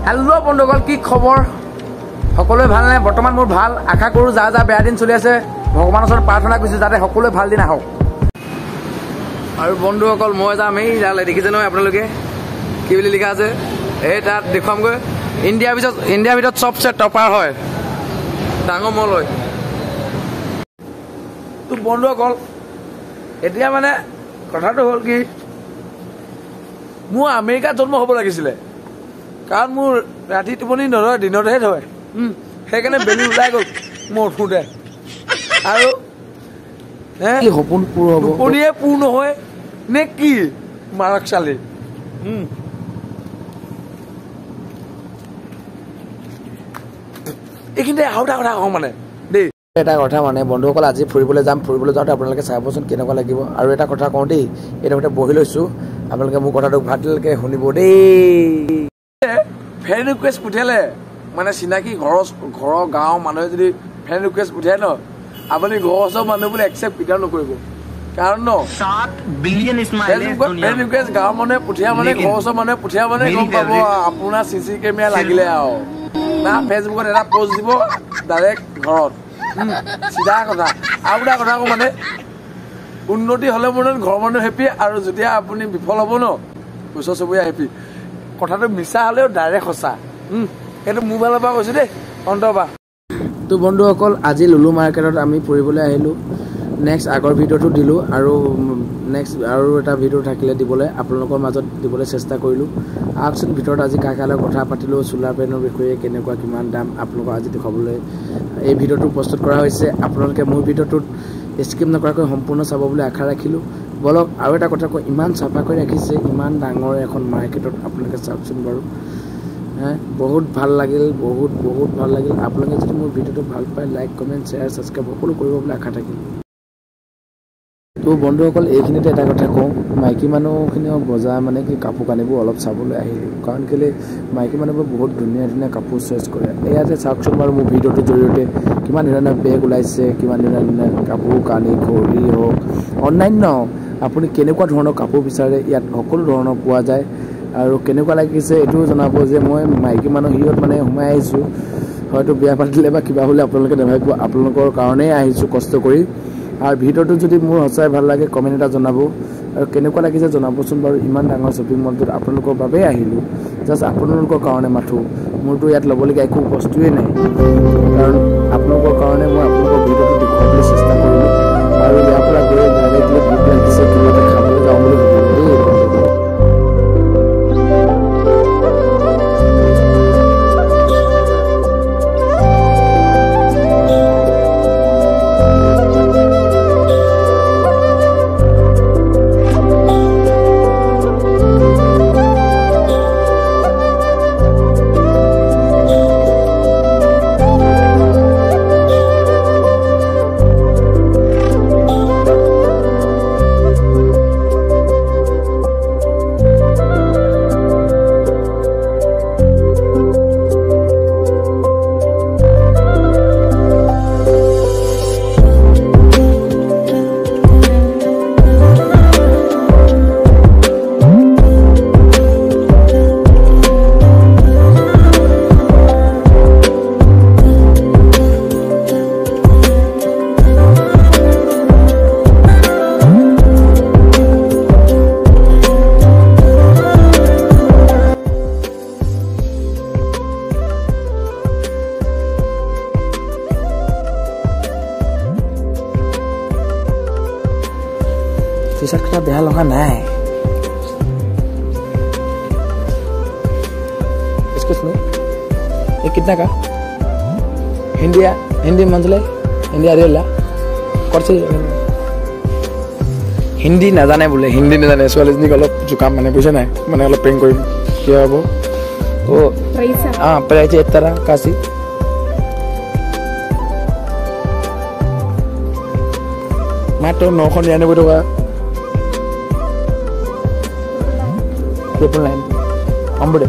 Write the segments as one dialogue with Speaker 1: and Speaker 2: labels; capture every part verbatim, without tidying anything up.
Speaker 1: Hello' বন্ধুসকল, কি খবৰ? সকলোৱে ভাল নাই? বৰ্তমান মোৰ ভাল। আশা কৰোঁ যা যা বেয়া দিন চলি আছে ভগৱানৰ ওচৰত প্ৰাৰ্থনা কৰিছোঁ যাতে সকলোৱে ভাল দিন আহক। আৰু বন্ধুসকল, মই যাম এই তালৈ, দেখিছে নহয় আপোনালোকে কি বুলি লিখা আছে? এই তাত দেখুৱামগৈ। ইণ্ডিয়াৰ ভিতৰত ইণ্ডিয়াৰ ভিতৰত চবচে টপাৰ হয় ডাঙৰ মল হয়। তো বন্ধুসকল, এতিয়া মানে কথাটো হ'ল কি, মোৰ আমেৰিকাত জন্ম হ'ব লাগিছিলে, কাৰণ মোৰ ৰাতি টোপনি নধৰে, দিনতহে ধৰে। সেইকাৰণে বেলি ওলাই গ'ল মোৰ উঠোঁতে। আৰু সপোন পূৰ হ'ব, টোপনিয়ে পূৰ নহয় নে কি মাৰক চালি। এইখিনিতে আৰু এটা কথা কওঁ মানে দেই, এটা কথা মানে বন্ধুসকল, আজি ফুৰিবলৈ যাম। ফুৰিবলৈ যাওঁতে আপোনালোকে চাবচোন কেনেকুৱা লাগিব। আৰু এটা কথা কওঁ দেই, এইটো বহি লৈছোঁ, আপোনালোকে মোৰ কথাটো ভালকৈ শুনিব দেই। ফ্ৰেণ্ড ৰিকুৱেষ্ট পঠিয়ালে মানে চিনাকি ঘৰৰ ঘৰৰ গাঁৱৰ মানুহে যদি ফ্ৰেণ্ড ৰিকুৱেষ্ট পঠিয়াই ন, আপুনি ঘৰৰ ওচৰৰ মানুহ বুলি একচেপ্ট কেতিয়াও নকৰিব। কাৰণ ন ফ্ৰেণ্ড ৰিকুৱেষ্ট গাঁৱৰ মানুহে পঠিয়া মানে, ঘৰৰ ওচৰৰ মানুহে পঠিয়া মানে গম পাব আপোনাৰ চি চি কেমেৰা লাগিলে আৰু না। ফেচবুকত এটা পষ্ট দিব ডাইৰেক্ট ঘৰত, চিধা কথা। আৰু এটা কথা কওঁ মানে, উন্নতি হ'লে মোৰ ঘৰৰ মানুহ হেপী, আৰু যেতিয়া আপুনি বিফল হ'ব ন ওচৰ চুবুৰীয়া হেপী। কথাটো মিছা হ'লেও ডাইৰেক্ট সঁচা। সেইটো মোৰ ফালৰ পৰা কৈছোঁ দেই, অন্তৰপৰা। তো বন্ধুসকল, আজি লুলু মাৰ্কেটত আমি ফুৰিবলৈ আহিলোঁ। নেক্সট আগৰ ভিডিঅ'টো দিলোঁ, আৰু নেক্সট আৰু এটা ভিডিঅ' থাকিলে দিবলৈ আপোনালোকৰ মাজত দিবলৈ চেষ্টা কৰিলোঁ। আহকচোন ভিতৰত আজি কাৰ কাৰ লগত কথা পাতিলোঁ, চোলাৰ পেনৰ বিষয়ে কেনেকুৱা কিমান দাম আপোনালোকক আজি দেখুৱাবলৈ এই ভিডিঅ'টো প্ৰস্তুত কৰা হৈছে। আপোনালোকে মোৰ ভিডিঅ'টোত স্কিপ নকৰাকৈ সম্পূৰ্ণ চাব বুলি আশা ৰাখিলোঁ। বলক, আৰু এটা কথা কওঁ, ইমান চাফা কৰি ৰাখিছে, ইমান ডাঙৰ এখন মাৰ্কেটত আপোনালোকে চাওকচোন বাৰু। হে বহুত ভাল লাগিল, বহুত বহুত ভাল লাগিল। আপোনালোকে যদি মোৰ ভিডিঅ'টো ভাল পায়, লাইক কমেণ্ট শ্বেয়াৰ ছাবস্ক্ৰাইব সকলো কৰিব বুলি আশা থাকিল। তো বন্ধুসকল, এইখিনিতে এটা কথা কওঁ, মাইকী মানুহখিনিও বজাৰ মানে কি কাপোৰ কানিবোৰ অলপ চাবলৈ আহিলোঁ। কাৰণ কেলৈ মাইকী মানুহবোৰ বহুত ধুনীয়া ধুনীয়া কাপোৰ চইচ কৰে। ইয়াতে চাওকচোন বাৰু মোৰ ভিডিঅ'টোৰ জৰিয়তে কিমান ধুনীয়া ধুনীয়া বেগ ওলাইছে, কিমান ধুনীয়া ধুনীয়া কাপোৰ কানি, ঘড়ী হওক, অন্যান্য আপুনি কেনেকুৱা ধৰণৰ কাপোৰ বিচাৰে ইয়াত সকলো ধৰণৰ পোৱা যায়। আৰু কেনেকুৱা লাগিছে এইটোও জনাব যে মই মাইকী মানুহ হিৰত মানে সোমাই আহিছোঁ, হয়তো বিয়া পাতিলে বা কিবা হ'লে আপোনালোকে নাভাবিব, আপোনালোকৰ কাৰণেই আহিছোঁ কষ্ট কৰি। আৰু ভিডিঅ'টো যদি মোৰ সঁচাই ভাল লাগে কমেণ্ট এটা জনাব, আৰু কেনেকুৱা লাগিছে জনাবচোন বাৰু। ইমান ডাঙৰ শ্বপিং মলটোত আপোনালোকৰ বাবেই আহিলোঁ, জাষ্ট আপোনালোকৰ কাৰণে মাথোঁ। মোৰতো ইয়াত ল'বলগীয়া একো বস্তুৱেই নাই, কাৰণ আপোনালোকৰ কাৰণে মই আপোনালোকৰ ভিডিঅ'টো দেখুৱাবলৈ চেষ্টা কৰিলোঁ। আৰু ইয়াৰ পৰা গৈ ডাইৰেক্টলি ভোক লাগিছে, কিবা এটা খাবলৈ যাওঁ বুলি ভাবিলোঁ দেই। टी शर्ट का बेहा लगा नहीं है। इसको सुनो, ये कितना का? हिंदी हिंदी मंथली हिंदी आरियला करছে हिंदी नाजाने बोले, हिंदी नाजाने ছোৱালীজনীক অলপ জুকাম মানে বুঝে নাই, মানে অলপ প্ৰেং কৰিম কি হ'ব তো हाँ प्राइस एक तरह काशी मात्र नौश निरानब्बे टका ट्रिपल नाइन अम्बुडे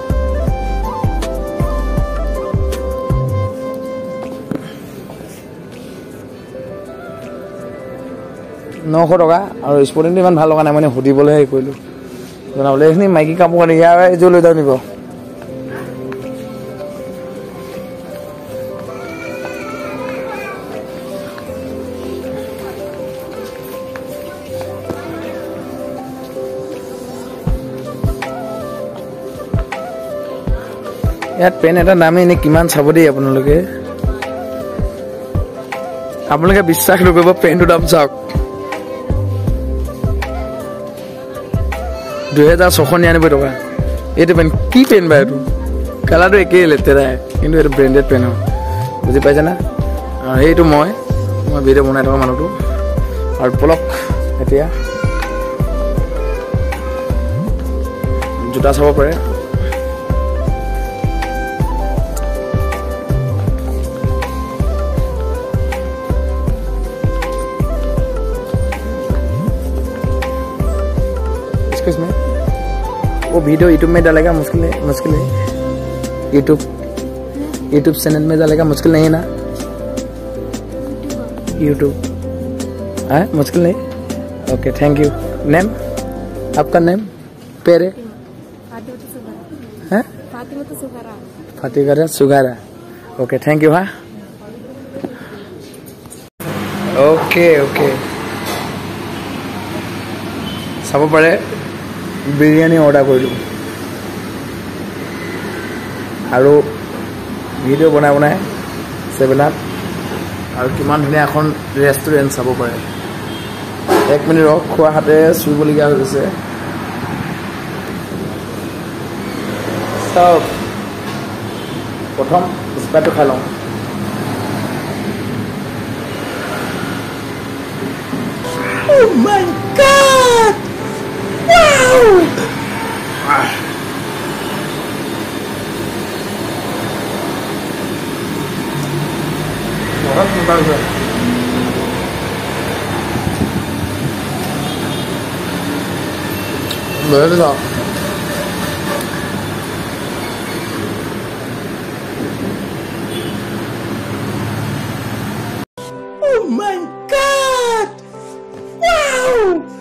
Speaker 1: नौश टका और स्पोर्टिंग इमान ভাল লগা নাই মানে সুধিবলৈ হেৰি কৰিলোঁ জনাবলৈ। এইখিনি মাইকী কাপোৰ কানি ইয়াৰ এযোৰ লৈ যাওঁ নিব
Speaker 2: ইয়াত পেন এটা দামে এনে কিমান চাব দেই আপোনালোকে আপোনালোকে বিশ্বাস নকৰিব পেনটোৰ দাম চাওক দুহেজাৰ ছশ নিৰানব্বৈ টকা এইটো পেন কি পেন বা এইটো কালাৰটো একেই লেতেৰা কিন্তু এইটো ব্ৰেণ্ডেড পেন হয় বুজি পাইছে না আৰু সেইটো মই মই ভিডিঅ' বনাই থকা মানুহটো আৰু পলক এতিয়া জোতা চাব পাৰে में वो वीडियो यूट्यूब में डालेगा मुश्किल है मुश्किल है यूट्यूब यूट्यूब चैनल में डालेगा मुश्किल नहीं है ना यूट्यूब है मुश्किल नहीं ओके थैंक यू नेम आपका नेम पेरे है Fatima Sughra okay thank you हाँ ओके ओके सब पड़े বিৰিয়ানী অৰ্ডাৰ কৰিলোঁ আৰু ভিডিঅ' বনাই বনাই চেভেনত আৰু কিমান ধুনীয়া এখন ৰেষ্টুৰেণ্ট চাব পাৰে এক মিনিট ৰখ খোৱা হাতে চুইবলগীয়া হৈ গৈছে চব প্ৰথম স্প্ৰাইটটো খাই লওঁ Oh my God! Wow! Ah. Orang tentang itu. Boleh tak? Oh my God! Wow!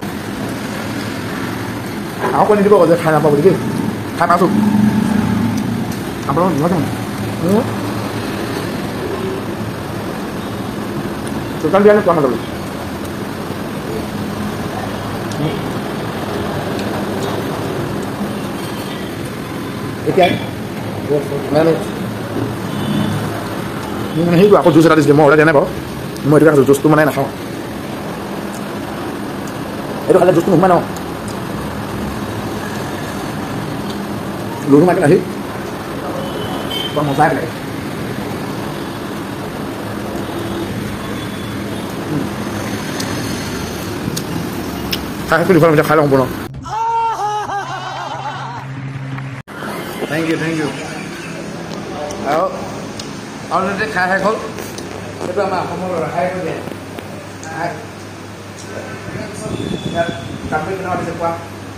Speaker 2: Aku ni juga ada khai apa boleh ke? Khai masuk. Apa lagi macam? Hmm. Sekarang dia ni tuan dulu. Ikan. Mana? Ni mana hidup aku jus ada di sini mau ada dia ni apa? Mau dia kasih jus tu mana nak kau? Itu ada jus tu mana? Lulu macam ni, bang mau saya ni. Saya tu di mana macam kalau pun. Thank you, thank you. Ayo, awak nanti kaya kau. Sebab apa? Kamu orang kaya kau ni. Ya, tapi kenapa disebut?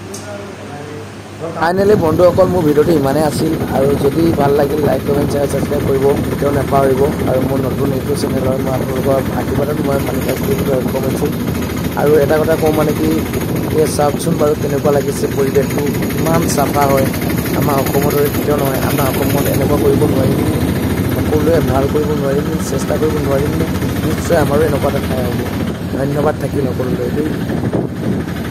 Speaker 2: Finally বন্ধুসকল মোৰ ভিডিঅ'টো ইমানেই আছিল আৰু যদি ভাল লাগিল like comment share subscribe কৰিব কেতিয়াও নাপাহৰিব আৰু মোৰ নতুন ইউটিউব চেনেল হয় মই আপোনালোকৰ আশীৰ্বাদত মই মানি পাইছিলোঁ কমেণ্টছো আৰু এটা কথা কওঁ মানে কি এই চাওকচোন বাৰু কেনেকুৱা লাগিছে পৰিৱেশটো ইমান চাফা হয় আমাৰ অসমৰ দৰে কেতিয়াও নহয় আমাৰ অসমত এনেকুৱা কৰিব নোৱাৰিম সকলোৱে ভাল কৰিব নোৱাৰিম চেষ্টা কৰিব নোৱাৰিম নিশ্চয় আমাৰো এনেকুৱা এটা ঠাই হ'ব ধন্যবাদ থাকিল সকলোলৈ দেই